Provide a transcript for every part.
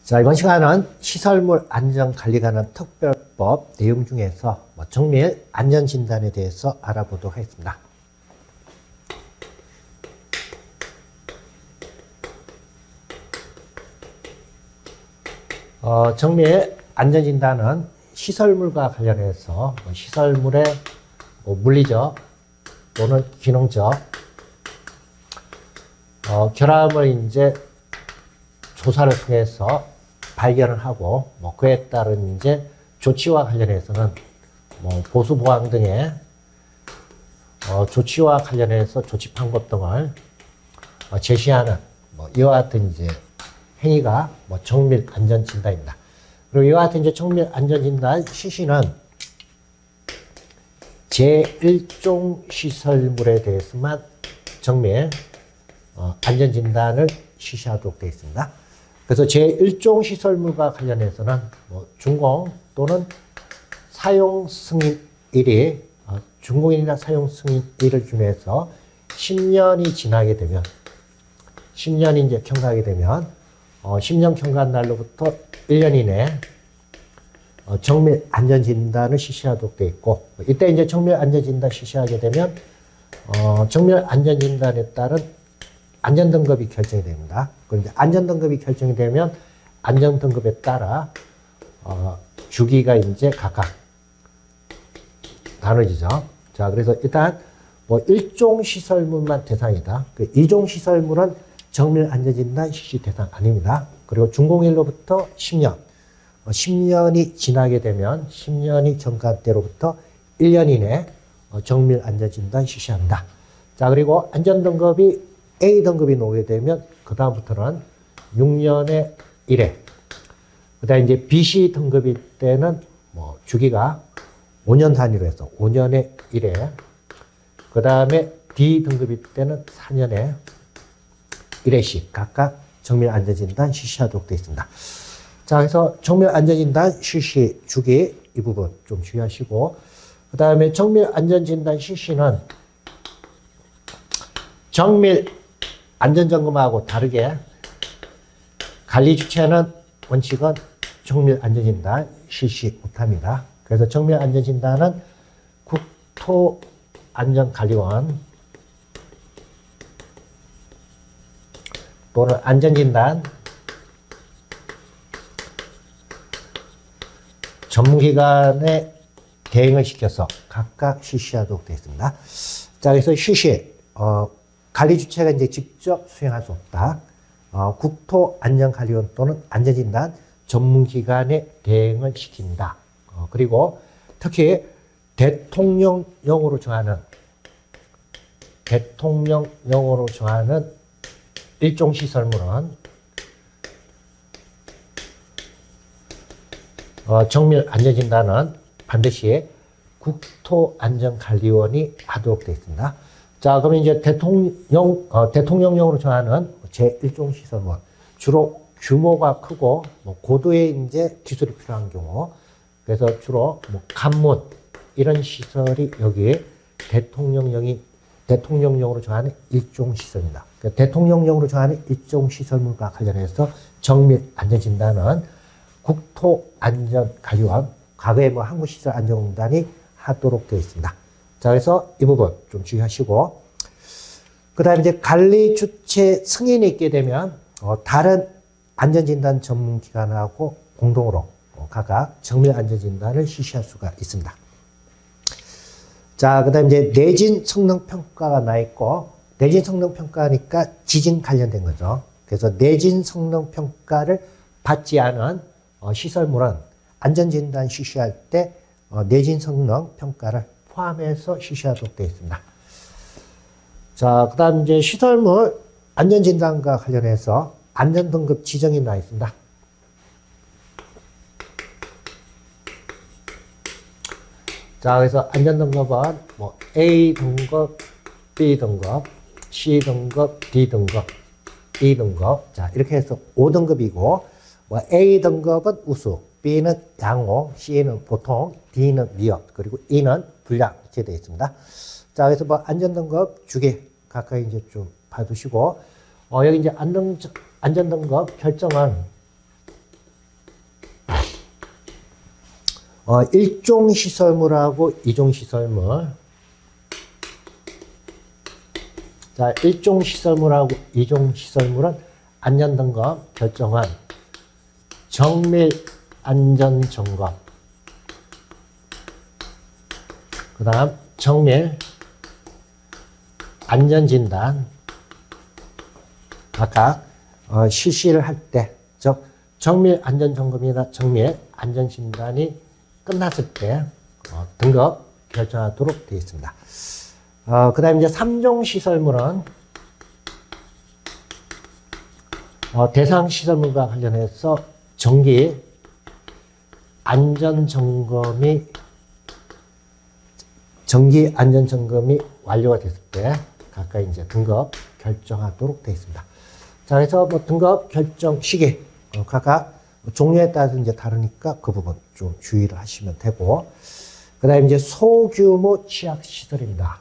자, 이번 시간은 시설물 안전관리 관한 특별법 내용 중에서 정밀 안전진단에 대해서 알아보도록 하겠습니다. 정밀 안전진단은 시설물과 관련해서 시설물의 물리적 또는 기능적 결함을 이제 조사를 통해서 발견을 하고 그에 따른 이제 조치와 관련해서는 보수 보강 등의 조치와 관련해서 조치 방법 등을 제시하는 이와 같은 이제 행위가 정밀 안전 진단입니다. 그리고 이와 같은 이제 정밀 안전 진단 실시는 제1종 시설물에 대해서만 정밀 안전 진단을 실시하도록 되어 있습니다. 그래서 제1종 시설물과 관련해서는 준공 또는 사용 승인 1이 준공일이나 사용 승인 1을 준해서 10년이 지나게 되면 10년이 이제 경과하게 되면 10년 경과한 날로부터 1년 이내 정밀 안전 진단을 실시하도록 되어 있고, 이때 이제 정밀 안전 진단 실시하게 되면 정밀 안전 진단에 따른 안전등급이 결정이 됩니다. 그런데 안전등급이 결정이 되면 안전등급에 따라 주기가 이제 각각 나눠지죠. 자, 그래서 일단 1종 시설물만 대상이다. 2종 시설물은 정밀 안전진단 실시 대상 아닙니다. 그리고 준공일로부터 10년, 10년이 지나게 되면 10년이 경과한 때로부터 1년 이내 정밀 안전진단 실시합니다. 자, 그리고 안전등급이 A등급이 놓게 되면 그 다음부터는 6년에 1회. 그 다음에 이제 BC 등급일 때는 주기가 5년 단위로 해서 5년에 1회. 그 다음에 D 등급일 때는 4년에 1회씩 각각 정밀 안전진단 실시하도록 되어 있습니다. 자, 그래서 정밀 안전진단 실시 주기 이 부분 좀 주의하시고, 그 다음에 정밀 안전진단 실시는 정밀 안전점검하고 다르게 관리 주체는 원칙은 정밀 안전진단 실시 못합니다. 그래서 정밀 안전진단은 국토안전관리원 또는 안전진단 전문기관에 대행을 시켜서 각각 실시하도록 되어 있습니다. 자, 그래서 실시 관리 주체가 이제 직접 수행할 수 없다. 국토안전관리원 또는 안전진단 전문기관에 대행을 시킨다. 그리고 특히 대통령령으로 정하는 일종 시설물은 정밀 안전진단은 반드시 국토안전관리원이 하도록 되어 있습니다. 자, 그러면 이제 대통령령으로 정하는 제1종 시설물. 주로 규모가 크고, 고도의 이제 기술이 필요한 경우. 그래서 주로 간문, 이런 시설이 여기 대통령령으로 정하는 일종 시설입니다. 그러니까 대통령령으로 정하는 일종 시설물과 관련해서 정밀 안전진단은 국토안전관리원, 과거에 한국시설안전공단이 하도록 되어 있습니다. 자, 그래서 이 부분 좀 주의하시고, 그 다음에 이제 관리 주체 승인이 있게 되면 다른 안전진단 전문기관하고 공동으로 각각 정밀 안전진단을 실시할 수가 있습니다. 자, 그 다음에 이제 내진 성능평가가 나 있고, 내진 성능평가니까 지진 관련된 거죠. 그래서 내진 성능평가를 받지 않은 시설물은 안전진단 실시할 때 내진 성능평가를 포함해서 실시하도록 되어 있습니다. 자, 그 다음 이제 시설물 안전진단과 관련해서 안전등급 지정이 나 있습니다. 자, 그래서 안전등급은 A등급, B등급, C등급, D등급, E등급. 자, 이렇게 해서 5등급이고, A등급은 우수, B는 양호, C는 보통, D는 미흡, 그리고 E는 불량 이렇게 되어 있습니다. 자, 그래서 안전등급 주기 각각 이제 좀 봐두시고, 여기 이제 안전등급 결정은 일종 시설물하고 이종 시설물. 자, 일종 시설물하고 이종 시설물은 안전등급 결정한 정밀 안전점검. 그 다음 정밀 안전진단. 각각 실시를 할 때, 즉 정밀 안전점검이나 정밀 안전진단이 끝났을 때 등급 결정하도록 되어 있습니다. 그 다음에 이제 3종 시설물은 대상 시설물과 관련해서 정기 안전점검이 완료가 됐을 때 각각 이제 등급 결정하도록 되어 있습니다. 자, 그래서 뭐 등급 결정 시기 각각 종류에 따라서 이제 다르니까 그 부분 좀 주의를 하시면 되고, 그 다음에 이제 소규모 취약 시설입니다.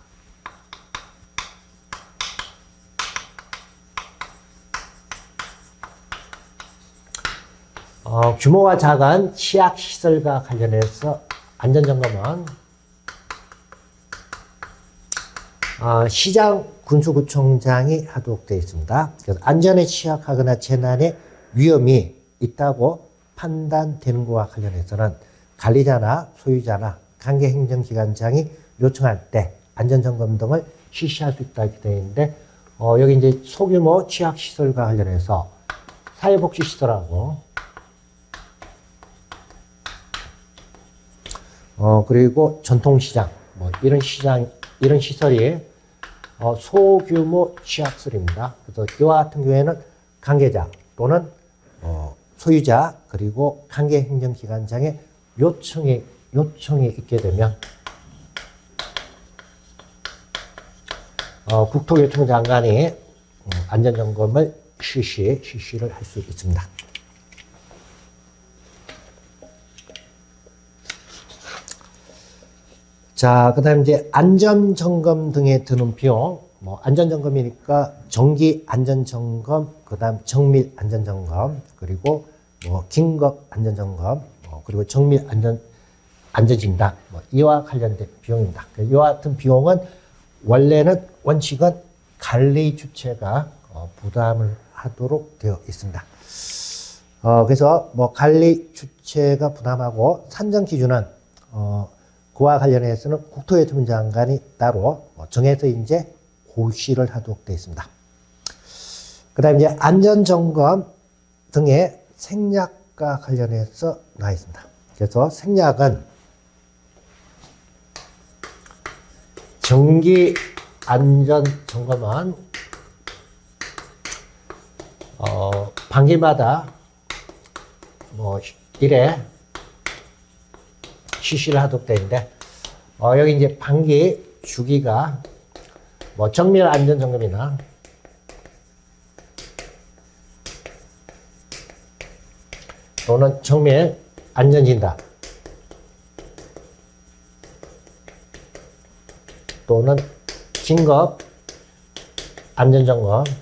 규모가 작은 취약 시설과 관련해서 안전점검은 시장 군수구청장이 하도록 되어 있습니다. 그래서 안전에 취약하거나 재난의 위험이 있다고 판단되는 것과 관련해서는 관리자나 소유자나 관계행정기관장이 요청할 때 안전점검 등을 실시할 수 있다 이렇게 되어 있는데, 여기 이제 소규모 취약시설과 관련해서 사회복지시설하고 그리고 전통시장, 뭐 이런 시설이 소규모 취약시설입니다. 그래서 이와 같은 경우에는 관계자 또는 소유자 그리고 관계행정기관장의 요청이 있게 되면 국토교통부 장관이 안전점검을 실시를 할 수 있습니다. 자, 그 다음에 이제 안전점검 등에 드는 비용, 뭐 안전점검이니까 정기 안전점검, 그 다음 정밀 안전점검, 그리고 뭐 긴급 안전점검, 그리고 정밀 안전진단, 뭐 이와 관련된 비용입니다. 이와 같은 비용은 원칙은 관리 주체가 부담을 하도록 되어 있습니다. 그래서 뭐 관리 주체가 부담하고 산정 기준은 그와 관련해서는 국토교통부 장관이 따로 정해서 이제 고시를 하도록 되어 있습니다. 그 다음에 이제 안전점검 등의 생략과 관련해서 나와 있습니다. 그래서 생략은 정기 안전점검은 반기마다 뭐 1회 실시를 하도록 되어 있는데, 여기 이제 반기 주기가 뭐 정밀 안전점검이나 또는 정밀 안전진단 또는 긴급 안전점검,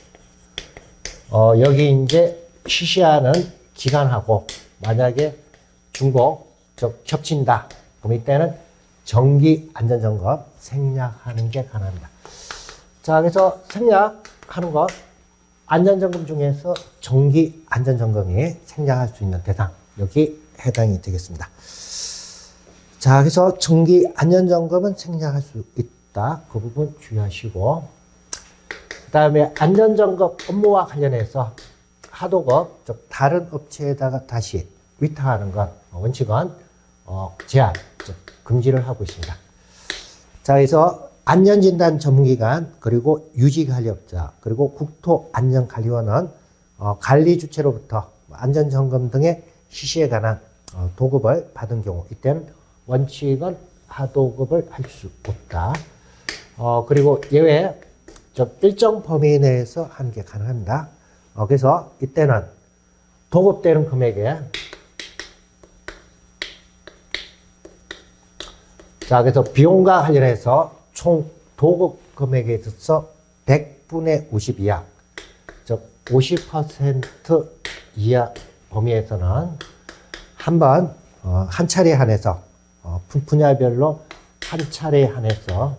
여기 이제 실시하는 기간하고 만약에 중복, 즉 겹친다. 그럼 이때는 정기 안전점검 생략하는 게 가능합니다. 자, 그래서 생략하는 것, 안전점검 중에서 정기 안전점검이 생략할 수 있는 대상, 여기 해당이 되겠습니다. 자, 그래서 정기 안전점검은 생략할 수 있다. 그 부분 주의하시고, 그 다음에 안전점검 업무와 관련해서 하도급, 즉 다른 업체에다가 다시 위탁하는 것, 원칙은 제한, 즉 금지를 하고 있습니다. 자, 그래서 안전진단 전문기관, 그리고 유지관리업자, 그리고 국토안전관리원은 관리 주체로부터 안전점검 등의 실시에 관한 도급을 받은 경우, 이때는 원칙은 하도급을 할 수 없다. 그리고 예외, 즉 일정 범위 내에서 하는 게 가능합니다. 그래서 이때는 도급되는 금액에, 자, 그래서 비용과 관련해서 총 도급 금액에 있어서 100분의 50 이하, 즉 50% 이하 범위에서는 한번 한 차례에 한해서 분야별로 한 차례에 한해서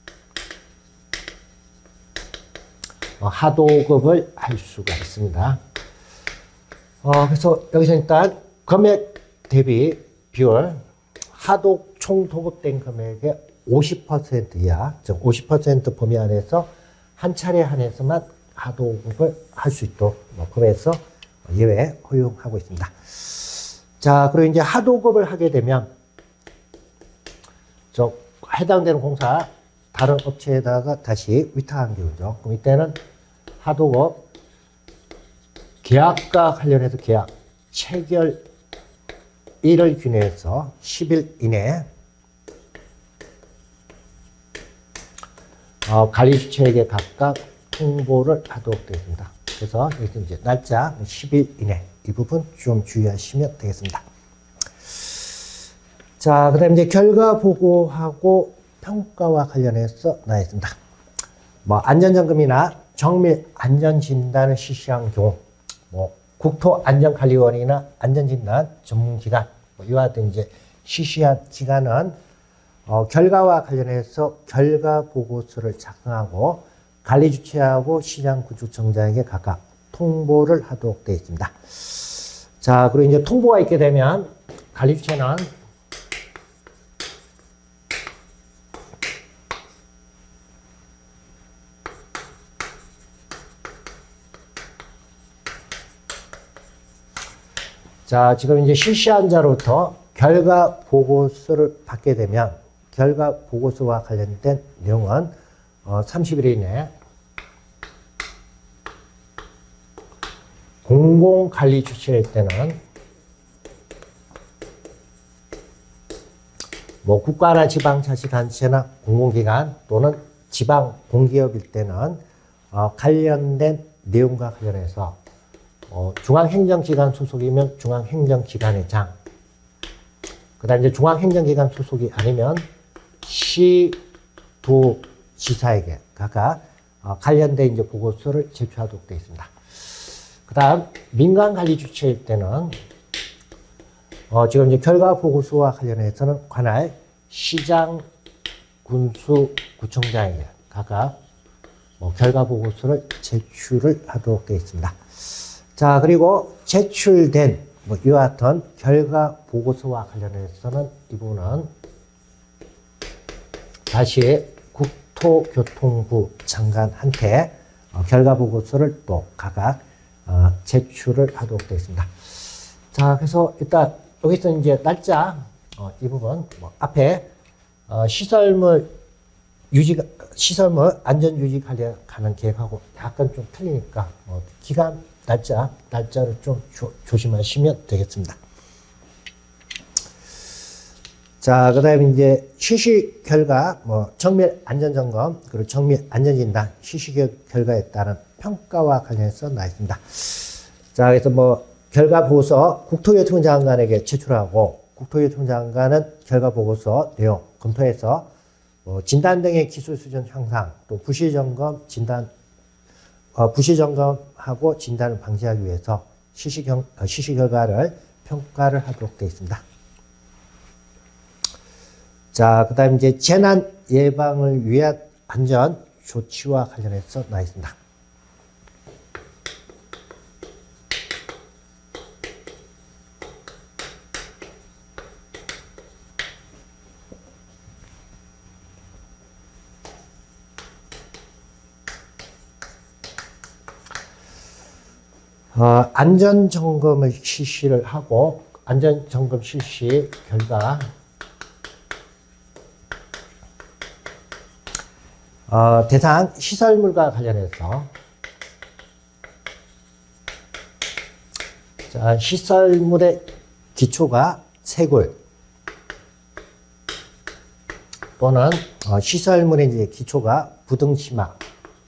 하도급을 할 수가 있습니다. 그래서 여기서 일단 금액 대비 비율, 하도 총 도급된 금액의 50% 이하, 즉 50% 범위 안에서 한 차례에 한해서만 하도급을 할 수 있도록 법에서 예외 허용하고 있습니다. 자, 그리고 이제 하도급을 하게 되면 해당되는 공사 다른 업체에다가 다시 위탁한 경우죠. 그럼 이때는 하도급 계약과 관련해서 계약 체결일을 기내해서 10일 이내 관리주체에게 각각 통보를 하도록 되어 있습니다. 그래서 여기서 이제 날짜 10일 이내 이 부분 좀 주의하시면 되겠습니다. 자, 그 다음에 이제 결과 보고하고 평가와 관련해서 나와 있습니다. 안전점검이나 정밀 안전진단을 실시한 경우, 국토안전관리원이나 안전진단 전문기관, 이와 같은 이제 실시한 기관은 결과와 관련해서 결과 보고서를 작성하고 관리주체하고 시장구축청장에게 각각 통보를 하도록 되어 있습니다. 자, 그리고 이제 통보가 있게 되면 관리주체는 자, 지금 이제 실시한 자로부터 결과 보고서를 받게 되면 결과 보고서와 관련된 내용은 30일 이내 공공관리 주체일 때는 국가나 지방자치단체나 공공기관 또는 지방공기업일 때는 관련된 내용과 관련해서 중앙행정기관 소속이면 중앙행정기관의장, 그 다음에 이제 중앙행정기관 소속이 아니면 시도지사에게 각각 관련된 이제 보고서를 제출하도록 되어 있습니다. 그 다음 민간관리주체일 때는 지금 이제 결과 보고서와 관련해서는 관할 시장, 군수, 구청장에게 각각 결과 보고서를 제출을 하도록 되어 있습니다. 자, 그리고 제출된 이와 같은 결과 보고서와 관련해서는 이 부분은 다시 국토교통부 장관한테 결과 보고서를 또 각각 제출을 하도록 되어 있습니다. 자, 그래서 일단 여기서 이제 날짜 이 부분 앞에 시설물 안전 유지 관리하는 계획하고 약간 좀 틀리니까 기간 날짜를 좀 조심하시면 되겠습니다. 자, 그 다음에 이제 실시 결과, 정밀 안전점검, 그리고 정밀 안전진단, 실시 결과에 따른 평가와 관련해서 나와 있습니다. 자, 그래서 결과 보고서 국토교통부 장관에게 제출하고, 국토교통부 장관은 결과 보고서 내용 검토해서 진단 등의 기술 수준 향상, 또 부실 점검하고 진단을 방지하기 위해서 실시 결과를 평가를 하도록 되어 있습니다. 자, 그 다음에 이제 재난 예방을 위한 안전 조치와 관련해서 나와 있습니다. 안전점검을 실시를 하고 안전점검 실시 결과 대상 시설물과 관련해서 자, 시설물의 기초가 채굴 또는 시설물의 이제 기초가 부등심화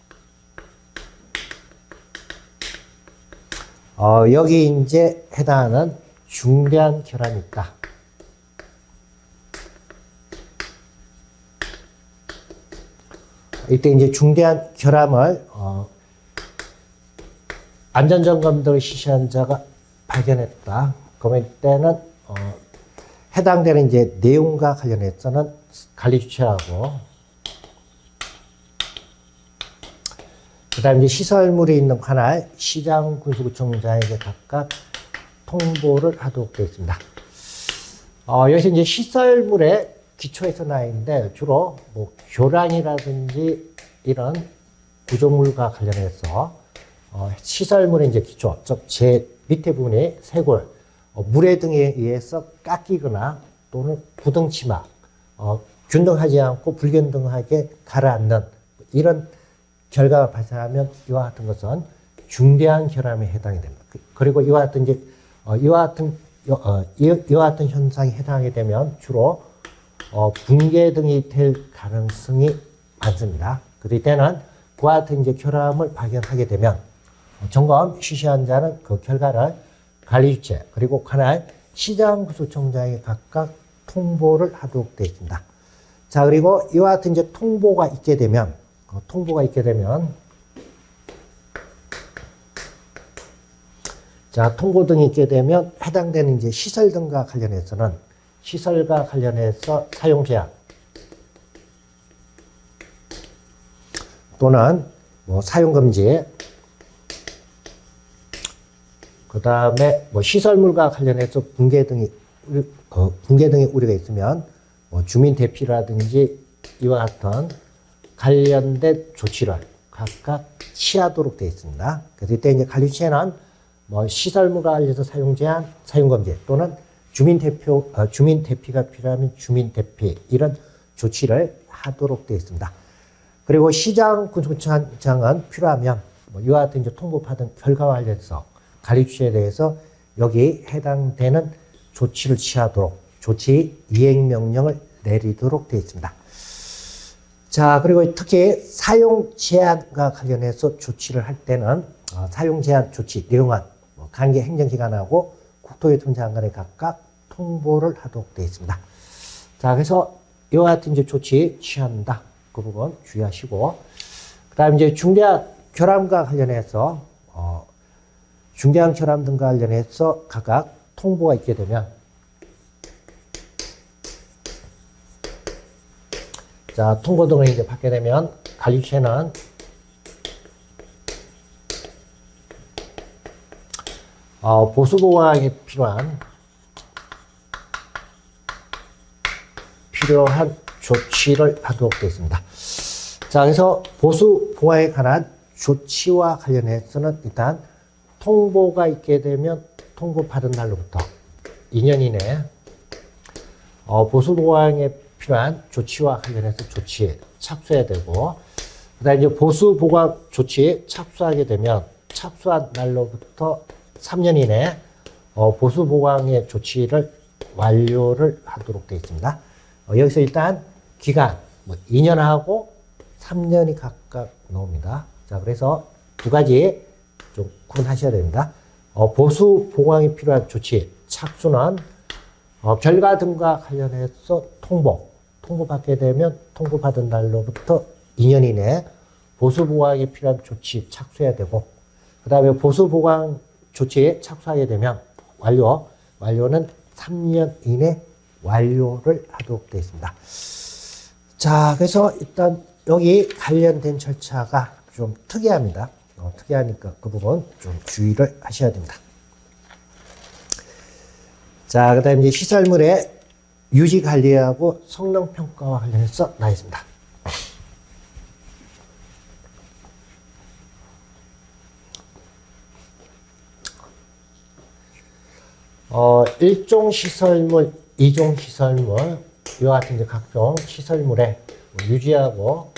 여기 이제 해당하는 중대한 결함이 있다. 이때 이제 중대한 결함을 안전점검 등을 실시한 자가 발견했다. 그러면 이때는 해당되는 이제 내용과 관련해서는 관리 주체하고, 그 다음에 이제 시설물이 있는 관할 시장 군수구청장에게 각각 통보를 하도록 되어 있습니다. 여기서 이제 시설물의 기초에서 나와 있는데 주로 뭐 교량이라든지 이런 구조물과 관련해서 시설물의 이제 기초, 즉 제 밑에 부분이 쇄골, 물에 등에 의해서 깎이거나 또는 부등치마, 균등하지 않고 불균등하게 가라앉는 이런 결과가 발생하면 이와 같은 것은 중대한 결함에 해당이 됩니다. 그리고 이와 같은 이제 이와 같은 현상이 해당하게 되면 주로 붕괴 등이 될 가능성이 많습니다. 그럴 때는 그와 같은 이제 결함을 발견하게 되면 점검 실시한 자는 그 결과를 관리주체 그리고 관할 시장구수청장에 각각 통보를 하도록 되어 있습니다. 자, 그리고 이와 같은 이제 통보가 있게 되면 자, 통보 등이 있게 되면 해당되는 이제 시설 등과 관련해서는 시설과 관련해서 사용 제한 또는 뭐 사용 금지, 그 다음에 뭐 시설물과 관련해서 붕괴 등의 우려가 있으면 뭐 주민 대피라든지 이와 같은 관련된 조치를 각각 취하도록 되어 있습니다. 그래서 이때 이제 관리체는 뭐 시설물과 관련해서 사용 제한, 사용 금지 또는 주민 대피가 필요하면 주민 대피 이런 조치를 하도록 되어 있습니다. 그리고 시장 군수구청장은 필요하면 뭐 이와 같은 이제 통보받은 결과와 관련해서 관리주체에 대해서 여기 해당되는 조치를 취하도록 조치 이행 명령을 내리도록 되어 있습니다. 자, 그리고 특히 사용 제한과 관련해서 조치를 할 때는 사용 제한 조치 내용은 관계 행정기관하고 국토교통 장관에 각각 통보를 하도록 되어 있습니다. 자, 그래서 이와 같은 이제 조치 취한다. 그 부분 주의하시고, 그 다음에 이제 중대한 결함과 관련해서 중대한 결함 등과 관련해서 각각 통보가 있게 되면 자, 통보 등을 이제 받게 되면 관리체는 보수보강에 필요한 조치를 하도록 되어 있습니다. 자, 그래서 보수보강에 관한 조치와 관련해서는 일단 통보가 있게 되면 통보받은 날로부터 2년 이내에 보수보강에 필요한 조치와 관련해서 조치에 착수해야 되고, 그 다음에 이제 보수보강 조치에 착수하게 되면 착수한 날로부터 3년 이내에 보수보강의 조치를 완료를 하도록 되어 있습니다. 여기서 일단 기간 2년하고 3년이 각각 나옵니다. 자, 그래서 두 가지 좀 구분하셔야 됩니다. 보수보강이 필요한 조치 착수는 결과 등과 관련해서 통보받게 되면 통보받은 날로부터 2년 이내에 보수보강이 필요한 조치 착수해야 되고, 그 다음에 보수보강 조치에 착수하게 되면 완료는 3년 이내 완료를 하도록 되어 있습니다. 자, 그래서 일단 여기 관련된 절차가 좀 특이합니다. 특이하니까 그 부분 좀 주의를 하셔야 됩니다. 자, 그 다음에 이제 시설물의 유지 관리하고 성능 평가와 관련해서 나와 있습니다. 일종 시설물, 이종 시설물, 이와 같은 이제 각종 시설물의 유지하고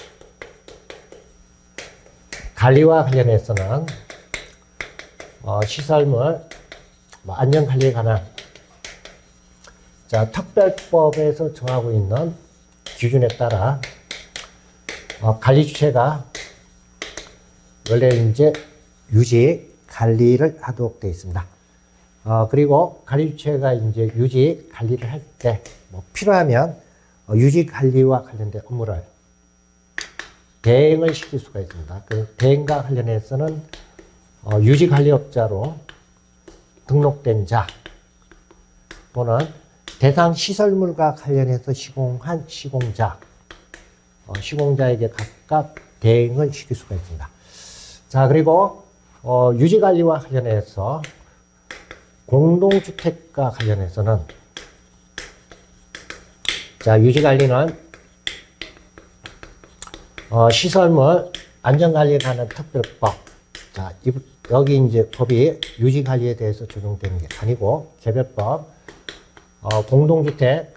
관리와 관련해서는 시설물 안전 관리에 관한 자, 특별법에서 정하고 있는 기준에 따라 관리 주체가 원래 이제 유지 관리를 하도록 되어 있습니다. 그리고 관리 주체가 이제 유지 관리를 할 때 필요하면 유지 관리와 관련된 업무를 대행을 시킬 수가 있습니다. 그 대행과 관련해서는 유지 관리업자로 등록된 자 또는 대상 시설물과 관련해서 시공한 시공자, 시공자에게 각각 대행을 시킬 수가 있습니다. 자, 그리고 유지관리와 관련해서 공동주택과 관련해서는 자, 유지관리는 시설물 안전관리에 관한 특별법. 자, 여기 이제 법이 유지관리에 대해서 적용되는 게 아니고 개별법, 공동주택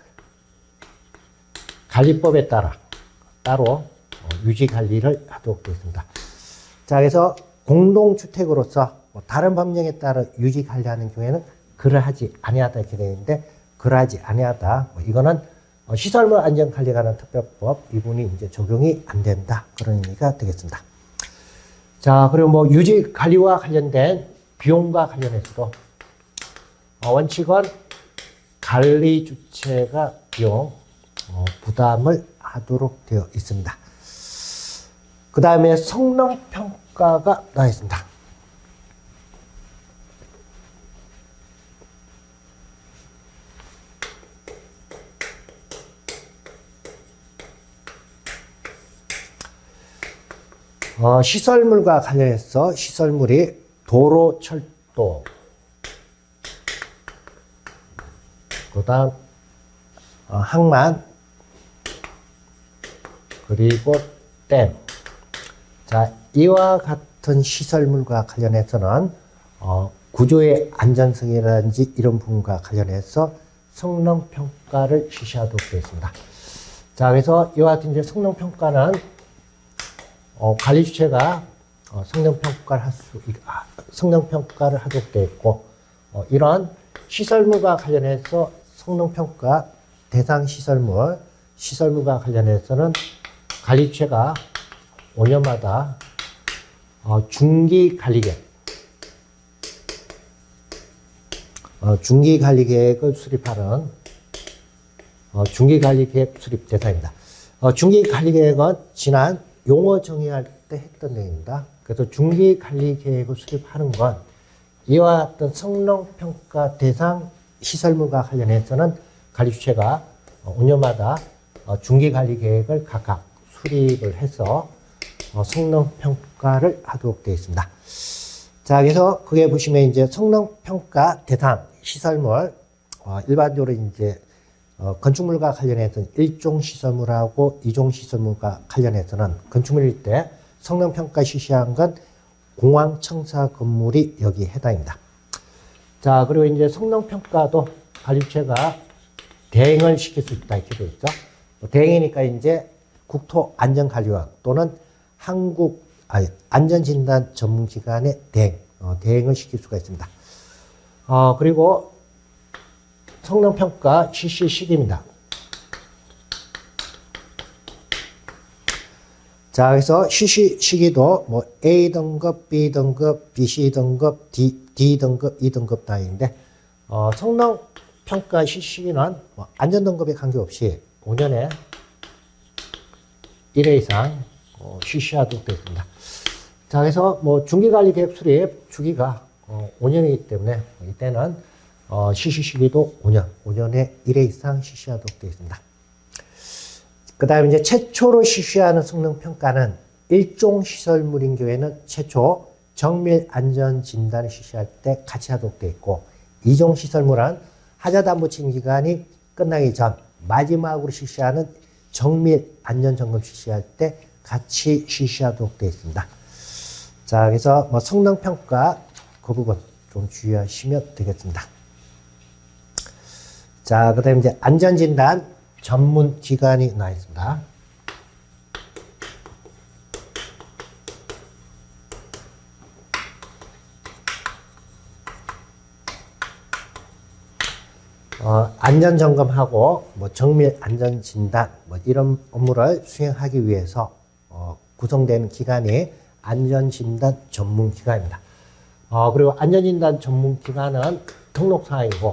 관리법에 따로 유지관리를 하도록 되어 있습니다. 자, 그래서 공동주택으로서 다른 법령에 따라 유지관리하는 경우에는 그러하지 아니하다 이렇게 되어 있는데 그러하지 아니하다. 이거는 시설물 안전관리에 관한 특별법 이 부분이 이제 적용이 안 된다. 그런 의미가 되겠습니다. 자, 그리고 뭐 유지관리와 관련된 비용과 관련해서도 원칙은 관리 주체가 비용 부담을 하도록 되어 있습니다. 그 다음에 성능평가가 나와 있습니다. 시설물과 관련해서 시설물이 도로, 철도, 그 다음 항만, 그리고 댐. 자, 이와 같은 시설물과 관련해서는 구조의 안전성이라든지 이런 부분과 관련해서 성능평가를 실시하도록 되어 있습니다. 자, 그래서 이와 같은 이제 성능평가는 관리 주체가 성능평가를 하도록 되어 있고, 이런 시설물과 관련해서 성능평가 대상 시설물과 관련해서는 관리 주체가 5년마다 중기관리계획을 수립하는 중기관리계획 수립 대상입니다. 중기관리계획은 지난 용어 정의할 때 했던 내용입니다. 그래서 중기관리계획을 수립하는 건 이와 같은 성능평가 대상 시설물과 관련해서는 관리 주체가 5년마다 중기관리계획을 각각 수립을 해서 성능평가를 하도록 되어 있습니다. 자, 그래서 그게 보시면 이제 성능평가 대상 시설물, 일반적으로 이제 건축물과 관련해서는 1종 시설물하고 2종 시설물과 관련해서는 건축물일 때 성능평가 실시한 건 공항청사 건물이 여기 해당입니다. 자, 그리고 이제 성능평가도 관리주체가 대행을 시킬 수 있다 이렇게 되어 있죠. 대행이니까 이제 국토안전관리원 또는 안전진단 전문기관의 대행을 시킬 수가 있습니다. 그리고 성능평가 실시 시기입니다. 자, 그래서 실시 시기도 뭐 A등급, B등급, BC등급, D등급, E등급 단위인데, 성능평가 실시 시기는 뭐 안전등급에 관계없이 5년에 1회 이상 실시하도록 되어 있습니다. 자, 그래서 뭐 중기관리계획 수립 주기가 5년이기 때문에 이때는 실시 시기도 5년에 1회 이상 실시하도록 되어 있습니다. 그 다음에 이제 최초로 실시하는 성능평가는 1종 시설물인 경우에는 최초 정밀 안전 진단을 실시할 때 같이 하도록 되어 있고, 2종 시설물은 하자담보 책임 기간이 끝나기 전 마지막으로 실시하는 정밀 안전 점검 실시할 때 같이 실시하도록 되어 있습니다. 자, 그래서 뭐 성능평가 그 부분 좀 주의하시면 되겠습니다. 자, 그 다음에 이제 안전진단 전문 기관이 나와 있습니다. 안전점검하고 뭐 정밀 안전진단 뭐 이런 업무를 수행하기 위해서 구성되는 기관이 안전진단 전문기관입니다. 그리고 안전진단 전문기관은 등록사항이고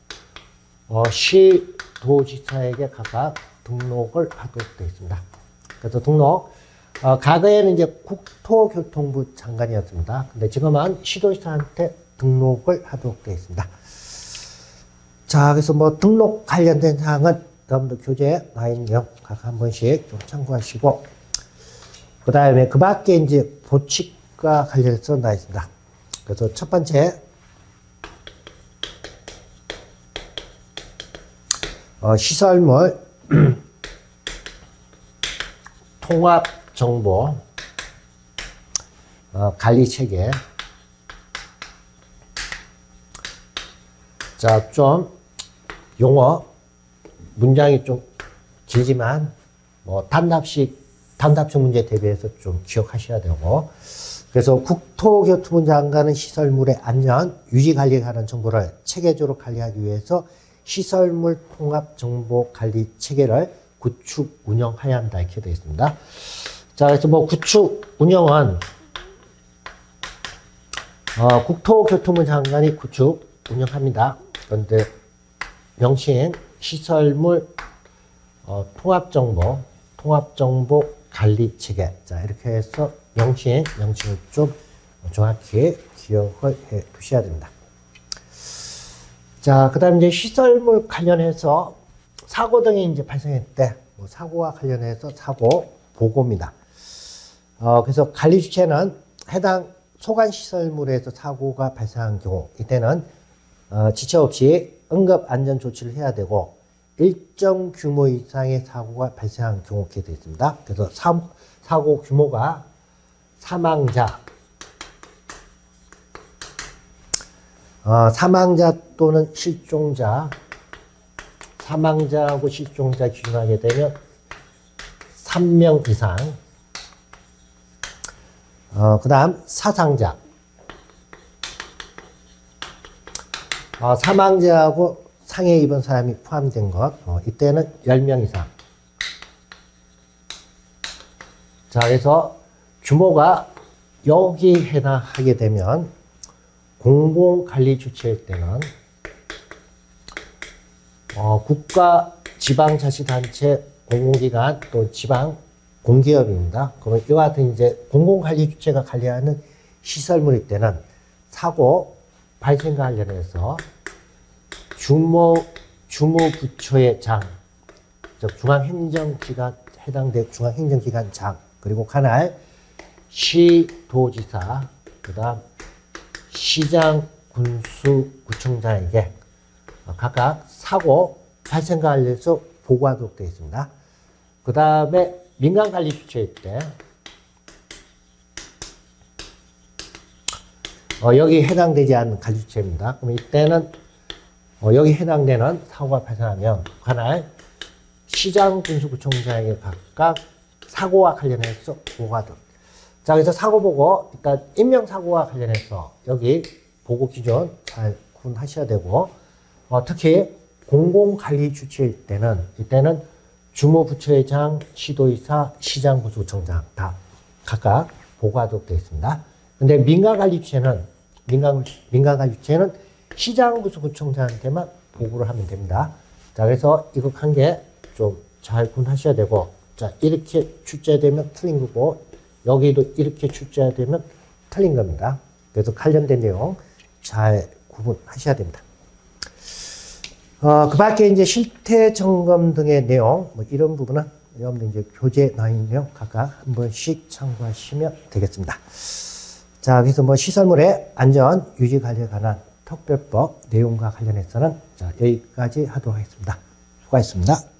시도지사에게 각각 등록을 하도록 되어 있습니다. 그래서 등록, 과거에는 이제 국토교통부 장관이었습니다. 근데 지금은 시도지사한테 등록을 하도록 되어 있습니다. 자, 그래서 뭐 등록 관련된 사항은 여러분들 교재에 나와 있는 각 한 번씩 좀 참고하시고, 그 다음에 그 밖에 이제 보칙과 관련해서 나와 있습니다. 그래서 첫 번째, 시설물 통합정보 관리체계. 자, 좀 용어 문장이 좀 길지만 뭐 단답식 문제 대비해서 좀 기억하셔야 되고, 그래서 국토교통부 장관은 시설물의 안전, 유지 관리에 관한 정보를 체계적으로 관리하기 위해서 시설물 통합 정보 관리 체계를 구축 운영해야 한다, 이렇게 되어 있습니다. 자, 그래서 뭐 구축 운영은 국토교통부 장관이 구축 운영합니다. 그런데 명칭 시설물 통합정보 관리 체계. 자, 이렇게 해서 명칭을 좀 정확히 기억을 해 두셔야 됩니다. 자, 그 다음 이제 시설물 관련해서 사고 등이 이제 발생할 때, 뭐 사고와 관련해서 사고 보고입니다. 그래서 관리 주체는 해당 소관 시설물에서 사고가 발생한 경우, 이때는 지체 없이 응급 안전 조치를 해야 되고, 일정 규모 이상의 사고가 발생한 경우 이렇게 되어 있습니다. 그래서 사고 규모가 사망자 또는 실종자, 사망자하고 실종자 기준하게 되면 3명 이상, 그 다음 사상자, 사망자하고 상해 입은 사람이 포함된 것, 이때는 10명 이상. 자, 그래서 규모가 여기 해당하게 되면 공공관리 주체일 때는 국가, 지방자치단체, 공공기관 또 지방 공기업입니다. 그러면 이와 같은 이제 공공관리 주체가 관리하는 시설물일 때는 사고 발생과 관련해서 주무부처의 장, 즉 중앙행정기관, 해당된 중앙행정기관 장, 그리고 관할 시도지사, 그 다음 시장, 군수, 구청장에게 각각 사고 발생과 관련해서 보고하도록 되어 있습니다. 그 다음에 민간관리 주체일 때 여기 해당되지 않는 관리 주체입니다. 그럼 이때는 여기 해당되는 사고가 발생하면 관할 시장, 군수, 구청장에게 각각 사고와 관련해서 보고하도록. 자, 그래서 사고 보고 일단 인명사고와 관련해서 여기 보고 기준 잘 구분하셔야 되고, 특히 공공관리 주체일 때는 이때는 주무부처의 장, 시도의사, 시장, 군수구청장 다 각각 보고하도록 되어 있습니다. 근데 민간관리 주체는 시장, 군수구청장한테만 보고를 하면 됩니다. 자, 그래서 이거 한 개 좀 잘 구분하셔야 되고, 자, 이렇게 출제되면 틀린 거고, 여기도 이렇게 출제되면 틀린 겁니다. 그래서 관련된 내용 잘 구분하셔야 됩니다. 그 밖에 이제 실태 점검 등의 내용, 뭐 이런 부분은 여러분들 이제 교재에 나와 있는 내용 각각 한 번씩 참고하시면 되겠습니다. 자, 그래서 뭐 시설물의 안전 유지 관리에 관한 특별법 내용과 관련해서는 자, 여기까지 하도록 하겠습니다. 수고하셨습니다.